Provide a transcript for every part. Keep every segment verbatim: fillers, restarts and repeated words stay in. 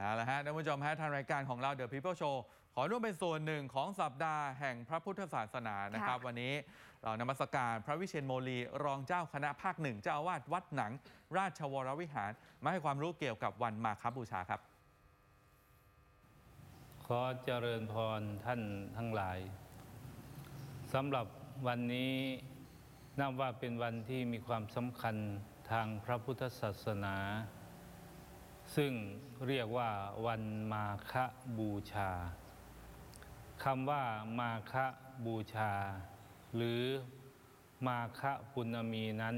เอาละฮะท่านผู้ชมฮะทางรายการของเรา The People Show ขอร่วมเป็นส่วนหนึ่งของสัปดาห์แห่งพระพุทธศาสนานะครับวันนี้เรานมัสการพระวิเชียรโมลีรองเจ้าคณะภาคหนึ่งเจ้าอาวาสวัดหนังราชวรวิหารมาให้ความรู้เกี่ยวกับวันมาฆบูชาครับขอเจริญพรท่านทั้งหลายสำหรับวันนี้นับว่าเป็นวันที่มีความสำคัญทางพระพุทธศาสนาซึ่งเรียกว่าวันมาฆบูชาคำว่ามาฆบูชาหรือมาฆปุณณมีนั้น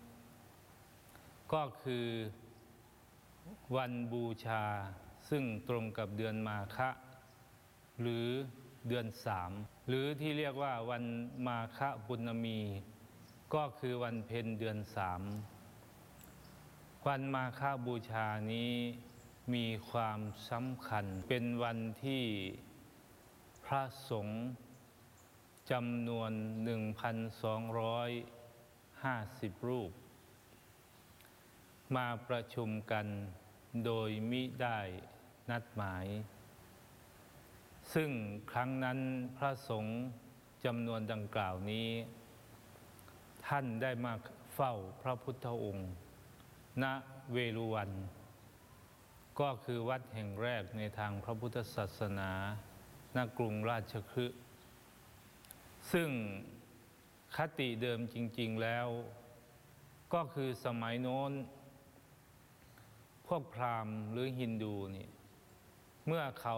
ก็คือวันบูชาซึ่งตรงกับเดือนมาฆหรือเดือนสามหรือที่เรียกว่าวันมาฆปุณณมีก็คือวันเพ็ญเดือนสามวันมาฆบูชานี้มีความสำคัญเป็นวันที่พระสงฆ์จำนวน หนึ่งพันสองร้อยห้าสิบ รูปมาประชุมกันโดยมิได้นัดหมายซึ่งครั้งนั้นพระสงฆ์จำนวนดังกล่าวนี้ท่านได้มาเฝ้าพระพุทธองค์ณเวฬุวันก็คือวัดแห่งแรกในทางพระพุทธศาสนาณกรุงราชคฤห์ซึ่งคติเดิมจริงๆแล้วก็คือสมัยโน้นพวกพราหมณ์หรือฮินดูนี่เมื่อเขา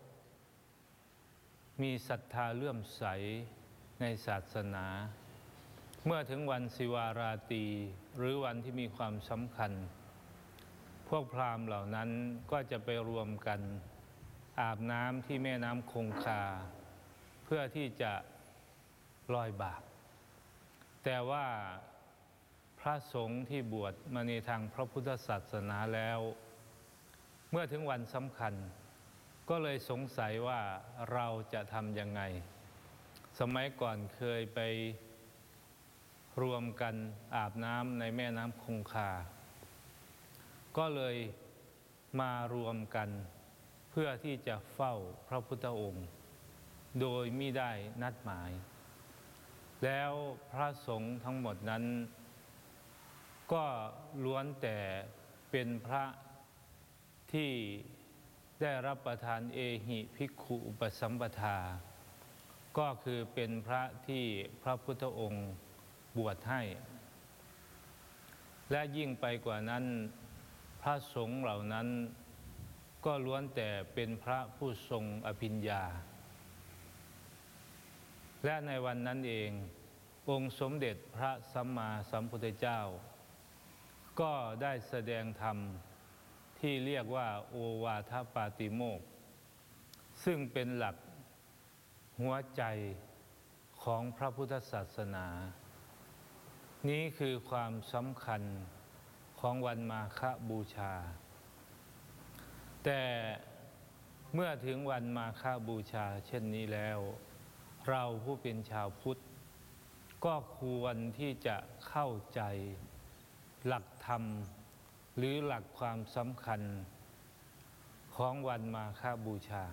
มีศรัทธาเลื่อมใสในศาสนาเมื่อถึงวันศิวาราตรีหรือวันที่มีความสำคัญพวกพราหมณ์เหล่านั้นก็จะไปรวมกันอาบน้ำที่แม่น้ำคงคาเพื่อที่จะลอยบาปแต่ว่าพระสงฆ์ที่บวชมาในทางพระพุทธศาสนาแล้วเมื่อถึงวันสำคัญก็เลยสงสัยว่าเราจะทำยังไงสมัยก่อนเคยไปรวมกันอาบน้ำในแม่น้ำคงคาก็เลยมารวมกันเพื่อที่จะเฝ้าพระพุทธองค์โดยมิได้นัดหมายแล้วพระสงฆ์ทั้งหมดนั้นก็ล้วนแต่เป็นพระที่ได้รับประทานเอหิภิกขุอุปสัมปทาก็คือเป็นพระที่พระพุทธองค์บวชให้และยิ่งไปกว่านั้นพระสงฆ์เหล่านั้นก็ล้วนแต่เป็นพระผู้ทรงอภิญญาและในวันนั้นเององค์สมเด็จพระสัมมาสัมพุทธเจ้าก็ได้แสดงธรรมที่เรียกว่าโอวาทปาติโมกข์ซึ่งเป็นหลักหัวใจของพระพุทธศาสนานี้คือความสำคัญของวันมาฆบูชาแต่เมื่อถึงวันมาฆบูชาเช่นนี้แล้วเราผู้เป็นชาวพุทธก็ควรที่จะเข้าใจหลักธรรมหรือหลักความสำคัญของวันมาฆบูชา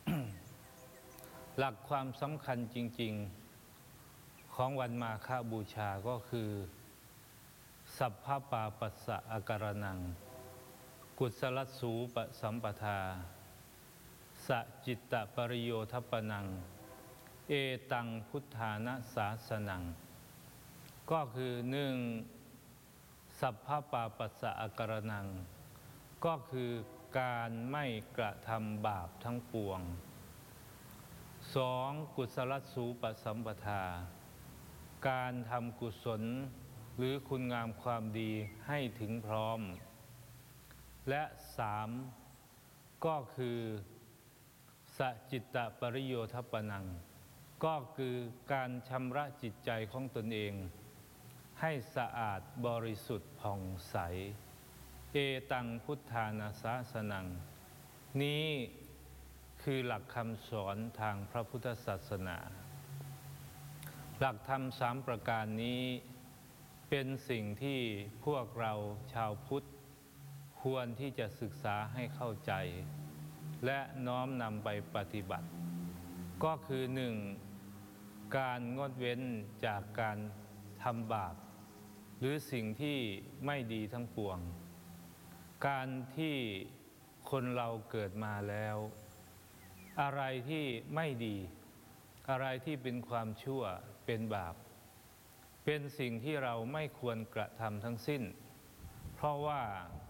หลักความสำคัญจริงๆของวันมาฆบูชาก็คือสัพพปาปัสสะอาการนังกุศลสูปสัมปทาสจิตตปริโยทัปปนังเอตังพุทธานะสาสนังก็คือหนึ่งสัพพปาปัสสะอาการนังก็คือการไม่กระทำบาปทั้งปวงสองกุศลสูปสัมปทาการทำกุศลหรือคุณงามความดีให้ถึงพร้อมและสามก็คือสจิตตปริโยทัปปนังก็คือการชำระจิตใจของตนเองให้สะอาดบริสุทธิ์ผ่องใสเอตังพุทธานาสาสนังนี้คือหลักคำสอนทางพระพุทธศาสนาหลักธรรมสามประการนี้เป็นสิ่งที่พวกเราชาวพุทธควรที่จะศึกษาให้เข้าใจและน้อมนำไปปฏิบัติก็คือหนึ่งการงดเว้นจากการทำบาปหรือสิ่งที่ไม่ดีทั้งปวงการที่คนเราเกิดมาแล้วอะไรที่ไม่ดีอะไรที่เป็นความชั่วเป็นบาปเป็นสิ่งที่เราไม่ควรกระทำทั้งสิ้นเพราะว่า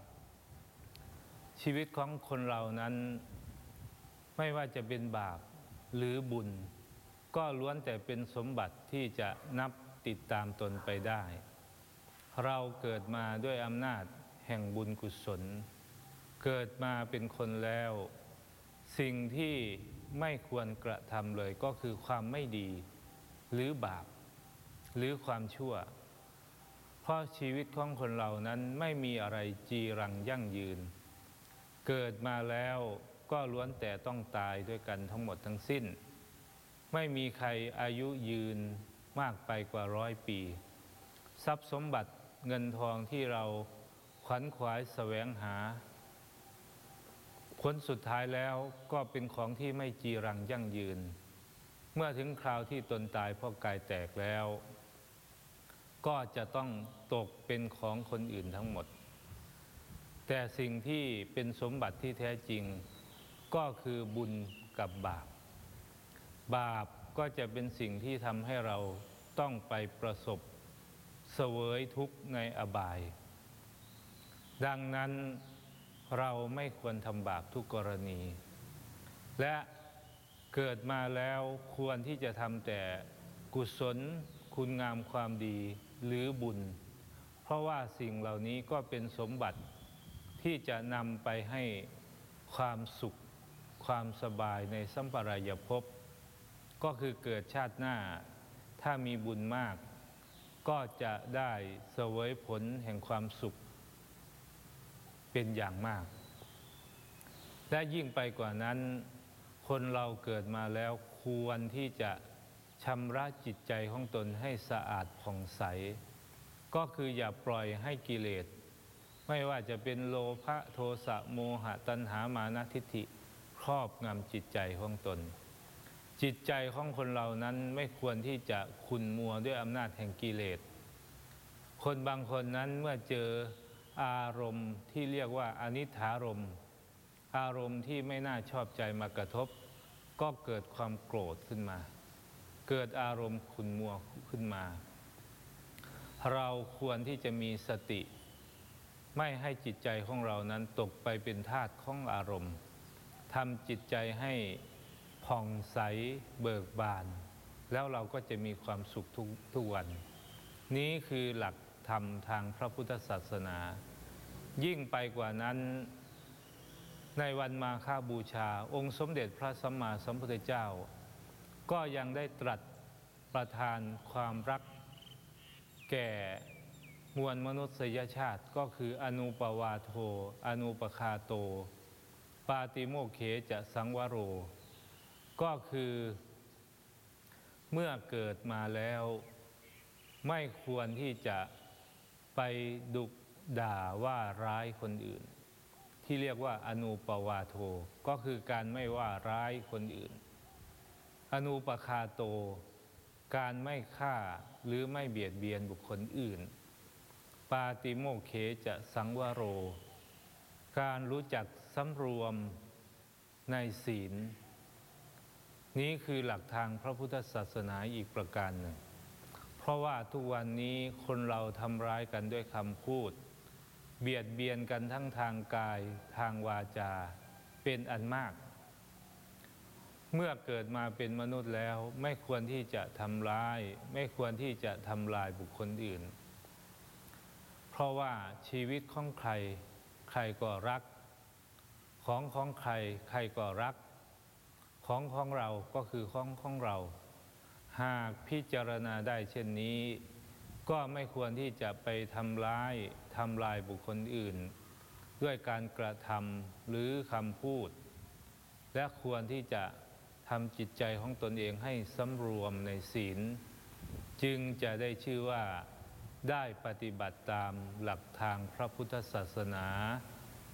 ชีวิตของคนเรานั้นไม่ว่าจะเป็นบาปหรือบุญก็ล้วนแต่เป็นสมบัติที่จะนับติดตามตนไปได้เราเกิดมาด้วยอำนาจแห่งบุญกุศลเกิดมาเป็นคนแล้วสิ่งที่ไม่ควรกระทำเลยก็คือความไม่ดีหรือบาปหรือความชั่วเพราะชีวิตของคนเรานั้นไม่มีอะไรจีรังยั่งยืนเกิดมาแล้วก็ล้วนแต่ต้องตายด้วยกันทั้งหมดทั้งสิ้นไม่มีใครอายุยืนมากไปกว่าร้อยปีทรัพย์สมบัติเงินทองที่เราขวัญขวายแสวงหาผลสุดท้ายแล้วก็เป็นของที่ไม่จีรังยั่งยืนเมื่อถึงคราวที่ตนตายเพราะกายแตกแล้วก็จะต้องตกเป็นของคนอื่นทั้งหมดแต่สิ่งที่เป็นสมบัติที่แท้จริงก็คือบุญกับบาปบาปก็จะเป็นสิ่งที่ทำให้เราต้องไปประสบเสวยทุกข์ในอบายดังนั้นเราไม่ควรทำบาปทุกกรณีและเกิดมาแล้วควรที่จะทำแต่กุศลคุณงามความดีหรือบุญเพราะว่าสิ่งเหล่านี้ก็เป็นสมบัติที่จะนำไปให้ความสุขความสบายในสัมปรายภพก็คือเกิดชาติหน้าถ้ามีบุญมากก็จะได้เสวยผลแห่งความสุขเป็นอย่างมากและยิ่งไปกว่านั้นคนเราเกิดมาแล้วควรที่จะชำระจิตใจของตนให้สะอาดผ่องใสก็คืออย่าปล่อยให้กิเลสไม่ว่าจะเป็นโลภะโทสะโมหะตัณหามานะทิฏฐิครอบงำจิตใจของตนจิตใจของคนเรานั้นไม่ควรที่จะขุ่นมัวด้วยอำนาจแห่งกิเลสคนบางคนนั้นเมื่อเจออารมณ์ที่เรียกว่าอนิถารมณ์อารมณ์ที่ไม่น่าชอบใจมากระทบก็เกิดความโกรธขึ้นมาเกิดอารมณ์ขุ่นมัวขึ้นมาเราควรที่จะมีสติไม่ให้จิตใจของเรานั้นตกไปเป็นทาสของอารมณ์ทำจิตใจให้ผ่องใสเบิกบานแล้วเราก็จะมีความสุขทุกทุกวันนี้คือหลักธรรมทางพระพุทธศาสนายิ่งไปกว่านั้นในวันมาฆบูชาองค์สมเด็จพระสัมมาสัมพุทธเจ้าก็ยังได้ตรัสประทานความรักแก่มวลมนุษยชาติก็คืออนุปวาโทอนุปคาโตปาติโมกเขจะสังวโรก็คือเมื่อเกิดมาแล้วไม่ควรที่จะไปดุด่าว่าร้ายคนอื่นที่เรียกว่าอนุปวาโทก็คือการไม่ว่าร้ายคนอื่นอนุปคาโตการไม่ฆ่าหรือไม่เบียดเบียนบุคคลอื่นปาติโมกเขจะสังวโรการรู้จักสำรวมในศีลนี้คือหลักทางพระพุทธศาสนาอีกประการหนึ่งเพราะว่าทุกวันนี้คนเราทำร้ายกันด้วยคำพูดเบียดเบียนกันทั้งทางกายทางวาจาเป็นอันมากเมื่อเกิดมาเป็นมนุษย์แล้วไม่ควรที่จะทำร้ายไม่ควรที่จะทำลายบุคคลอื่นเพราะว่าชีวิตของใครใครก็รักของของใครใครก็รักของของเราก็คือของของเราหากพิจารณาได้เช่นนี้ก็ไม่ควรที่จะไปทำร้ายทำลายบุคคลอื่นด้วยการกระทำหรือคำพูดและควรที่จะทำจิตใจของตนเองให้สำรวมในศีลจึงจะได้ชื่อว่าได้ปฏิบัติตามหลักทางพระพุทธศาสนา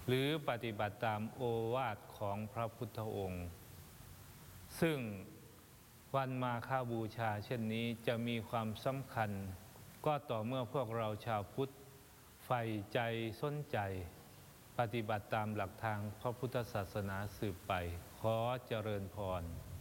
หรือปฏิบัติตามโอวาทของพระพุทธองค์ซึ่งวันมาฆบูชาเช่นนี้จะมีความสำคัญก็ต่อเมื่อพวกเราชาวพุทธใฝ่ใจสนใจปฏิบัติตามหลักทางพระพุทธศาสนาสืบไปขอเจริญพร